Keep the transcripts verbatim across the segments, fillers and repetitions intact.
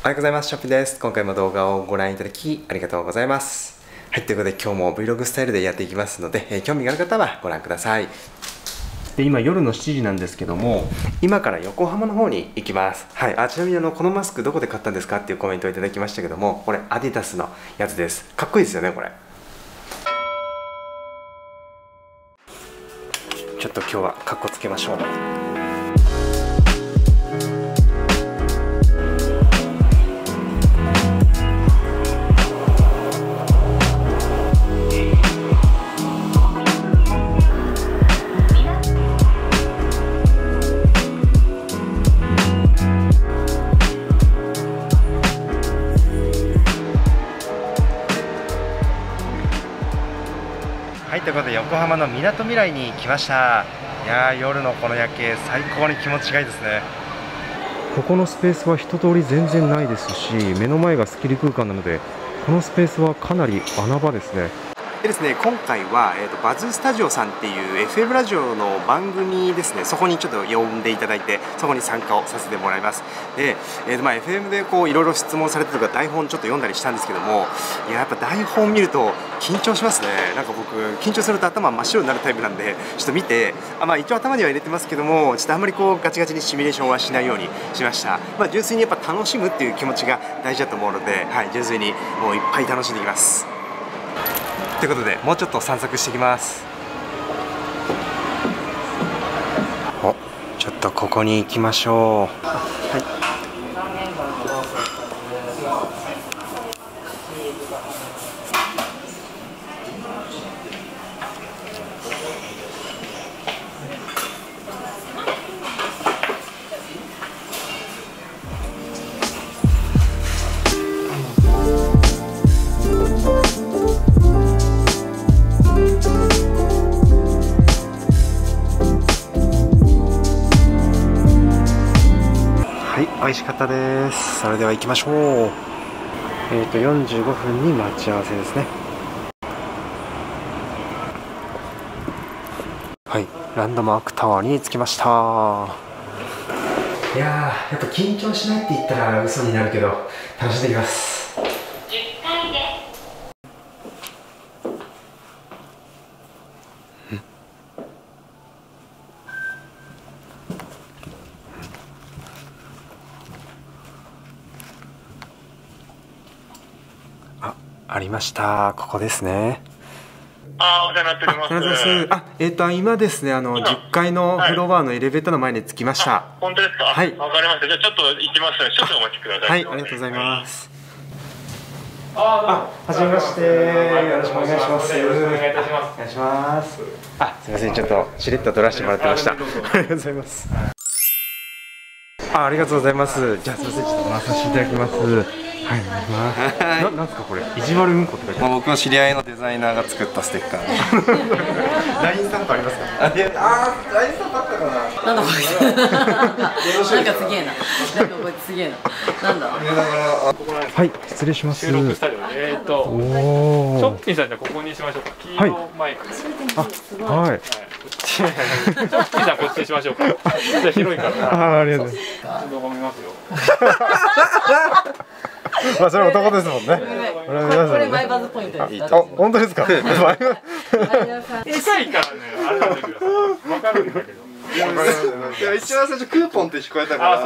おはようございます。ショッピンです。今回も動画をご覧いただきありがとうございます。はい、ということで今日も Vlog スタイルでやっていきますので、えー、興味がある方はご覧ください。で、今夜のしちじなんですけども、今から横浜の方に行きます。はい、あちなみにあのこのマスクどこで買ったんですかっていうコメントをいただきましたけども、これアディダスのやつです。かっこいいですよね、これ。ちょっと今日はかっこつけましょう。はい、ということで横浜のみなとみらいに来ました。いやー、夜のこの夜景最高に気持ちがいいですね。ここのスペースは一通り全然ないですし、目の前がスッキリ空間なのでこのスペースはかなり穴場ですね。でですね、今回は、えーと、バズスタジオさんっていう エフエム ラジオの番組ですね、そこにちょっと呼んでいただいて、そこに参加をさせてもらいます。で、えーとまあ、エフエム でこういろいろ質問されてとか台本ちょっと読んだりしたんですけども、いや、やっぱ台本見ると緊張しますね。なんか僕緊張すると頭真っ白になるタイプなんで、ちょっと見て、あ、まあ、一応頭には入れてますけども、ちょっとあんまりこうガチガチにシミュレーションはしないようにしました。まあ、純粋にやっぱ楽しむっていう気持ちが大事だと思うので、はい、純粋にもういっぱい楽しんでいきます。ということで、もうちょっと散策していきます。お、ちょっとここに行きましょう。はい。美味しかったです。それでは行きましょう。えっとよんじゅうごふんに待ち合わせですね。はい、ランドマークタワーに着きました。いやー、やっぱ緊張しないって言ったら嘘になるけど楽しんでいきます。ありました。ここですね。 あ、お世話になっております。 あ、えっと今ですね、あのじゅっかいのフロアのエレベーターの前に着きました。 本当ですか。はい。わかりました。じゃあちょっと行きますので、少々お待ちください。 はい、ありがとうございます。あ、はじめまして。よろしくお願いします。よろしくお願いいたします。お願いします。あ、すみません、ちょっとしれっと撮らせてもらってました。ありがとうございます。あ、ありがとうございます。じゃあすみません、ちょっと回させていただきます。はい、お願いします。な、なんですかこれ、意地悪うんこって書いてある。僕の知り合いのデザイナーが作ったステッカー。ライン スタンプありますか。あ、あ、ライン スタンプあったかな。なんだこいつ。なんかすげえな。なんかこいつすげえな。なんだ。はい、失礼します。 収録スタジオ。えっと、ショッピンさんじゃここにしましょうか。黄色マイク。 あ、はい。 ショッピンさんこっちにしましょうか。じゃあ広いから。 あ、ありがとうございます。 動画見ますよ。 まあそれ男ですもんね。 これマイバズポイントです。 あ、本当ですか。 うるさいからね、あれなんだけど、わかるんだけど。 一番最初クーポンって聞こえたから。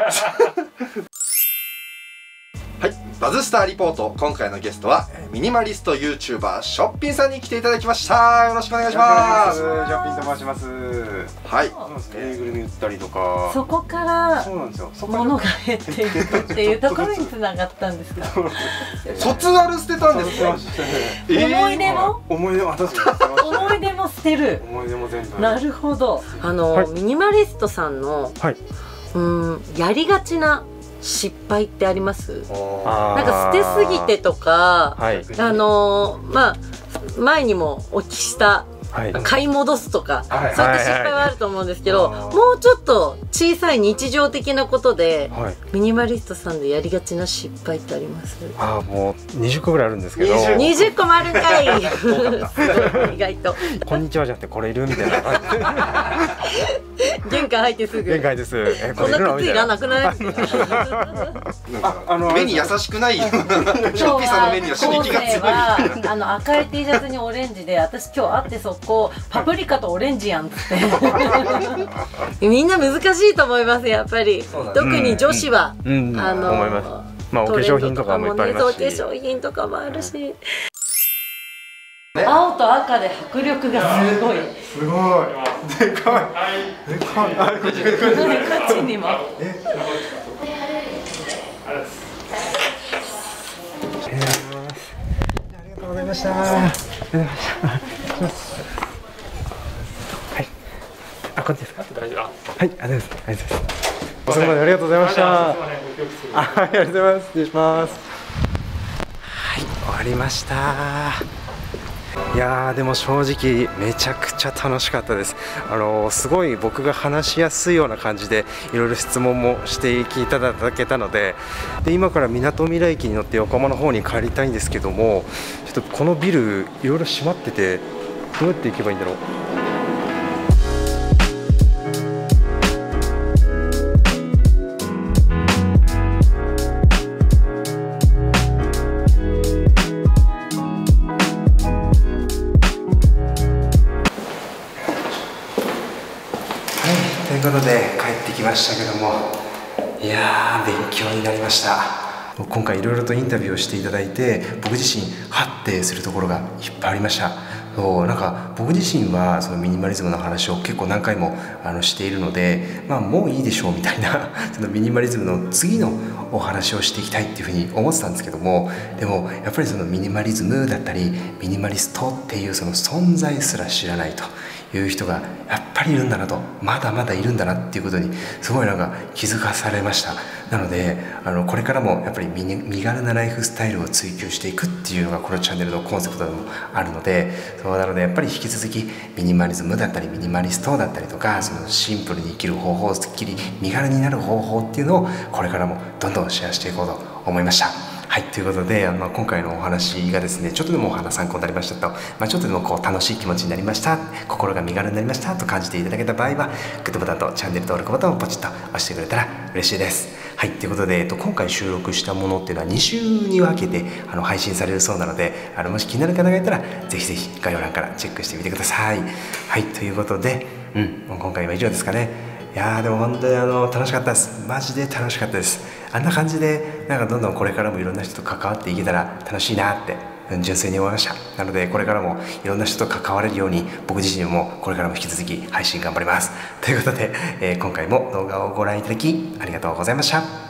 はい、バズスターリポート。今回のゲストはミニマリスト ユーチューバー ショッピンさんに来ていただきました。よろしくお願いします。ショッピンと申します。はい、ぬいぐるみ売ったりとか、 そこから物が減っていくっていうところにつながったんですか。 卒アル捨てたんですか。 思い出も思い出も思い出も捨てる。 思い出も全部。 なるほど。あのミニマリストさんのうんやりがちな失敗ってあります？なんか捨てすぎてとか、はい、あのー、まあ前にもお聞きした、はい、買い戻すとか、はい、そういった失敗はあると思うんですけど、はい、もうちょっと小さい日常的なことで、はい、ミニマリストさんでやりがちな失敗ってあります？ ああ、もうにじゅっこぐらいあるんですけど、 にじゅっこもあるんかい。意外とこんにちはじゃなくてこれいるみたいな感じで玄関入ってすぐ。 玄関入ってすぐ。えこんな靴いらなくない？ あの目に優しくない。ショッピーさんの目には刺激が強い。 あの赤い T シャツにオレンジで、私今日会って速攻パプリカとオレンジやんっつって。みんな難しいと思いますやっぱり。特に女子は、あの思います。まあお化粧品とかもいっぱいありますし。 お化粧品とかもあるし。青と赤で迫力がすごい。 すごい。でかい。でかい。あ、こっちこっちにも。 ありがとうございました。ありがとうございました。はい。あ、こっちですか。大丈夫。はい、ありがとうございます。ありがとうございます。遅くまでありがとうございました。あ、ありがとうございます。失礼します。はい、終わりました。いやーでも正直めちゃくちゃ楽しかったです。あのー、すごい僕が話しやすいような感じでいろいろ質問もしていただけたので、で今からみなとみらい駅に乗って横浜の方に帰りたいんですけども、ちょっとこのビルいろいろ閉まっててどうやって行けばいいんだろう。ということで帰ってきましたけども、いやー勉強になりました。今回いろいろとインタビューをしていただいて、僕自身ハッてするところがいっぱいありました。そうなんか僕自身はそのミニマリズムの話を結構何回もあのしているので、まあもういいでしょうみたいなそのミニマリズムの次のお話をしていきたいっていうふうに思ってたんですけども、でもやっぱりそのミニマリズムだったりミニマリストっていうその存在すら知らないという人がやっぱりいるんだなと、まだまだいるんだなっていうことにすごいなんか気づかされました。なのであのこれからもやっぱり 身, 身軽なライフスタイルを追求していくっていうのがこのチャンネルのコンセプトでもあるので、そうなのでやっぱり引き続きミニマリズムだったりミニマリストだったりとか、そのシンプルに生きる方法、すっきり身軽になる方法っていうのをこれからもどんどんシェアしていこうと思いました。はい、ということで、あの今回のお話がですね、ちょっとでもお話参考になりましたと、まあ、ちょっとでもこう楽しい気持ちになりました、心が身軽になりましたと感じていただけた場合は、グッドボタンとチャンネル登録ボタンをポチッと押してくれたら嬉しいです。はい、ということで、えっと、今回収録したものっていうのはに週に分けてあの配信されるそうなので、あのもし気になる方がいたら、ぜひぜひ概要欄からチェックしてみてください。はい、ということで、うん、今回は以上ですかね。いやーでも本当にあの楽しかったです。マジで楽しかったです。あんな感じでなんかどんどんこれからもいろんな人と関わっていけたら楽しいなって純粋に思いました。なのでこれからもいろんな人と関われるように僕自身もこれからも引き続き配信頑張ります。ということで、えー、今回も動画をご覧いただきありがとうございました。